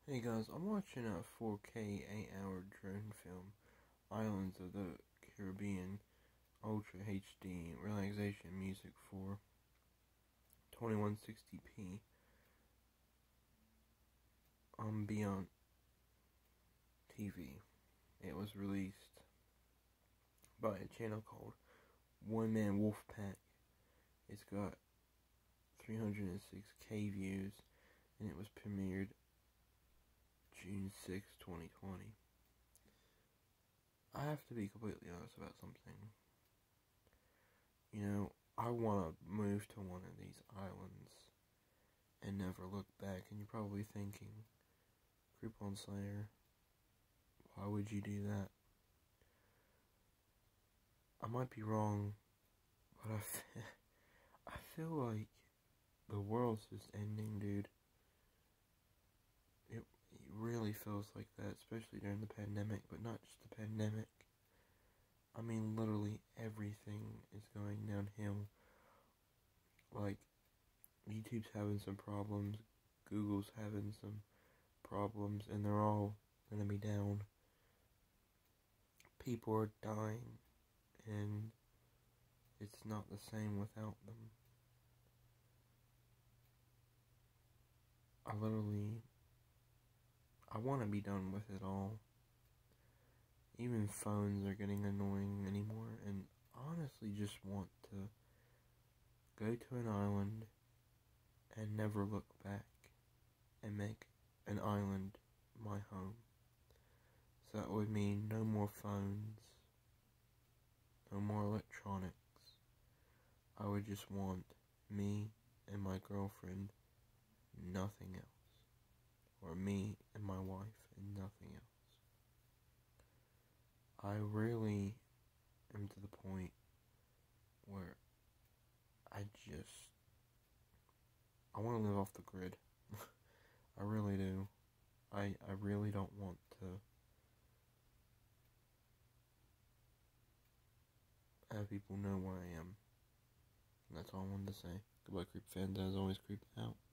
Hey guys, I'm watching a 4K 8-hour drone film, Islands of the Caribbean, Ultra HD relaxation music for 2160p on Beyond TV. It was released by a channel called One Man Wolfpack. It's got 306K views, and it was premiered June 6, 2020. I have to be completely honest about something. I want to move to one of these islands and never look back. And you're probably thinking, Creepon Slayer, why would you do that? I might be wrong, but I feel like the world's just ending, dude. It really feels like that, especially during the pandemic, but not just the pandemic. I mean, literally everything is going downhill. Like, YouTube's having some problems, Google's having some problems, and they're all gonna be down. People are dying, and it's not the same without them. I want to be done with it all. Even phones are getting annoying anymore, and honestly just want to go to an island and never look back and make an island my home. So that would mean no more phones, no more electronics. I would just want me and my girlfriend, nothing else. Or me and my wife and nothing else. I really am to the point where I want to live off the grid. I really do. I really don't want to have people know where I am. And that's all I wanted to say. Goodbye, creep fans. As always, creep out.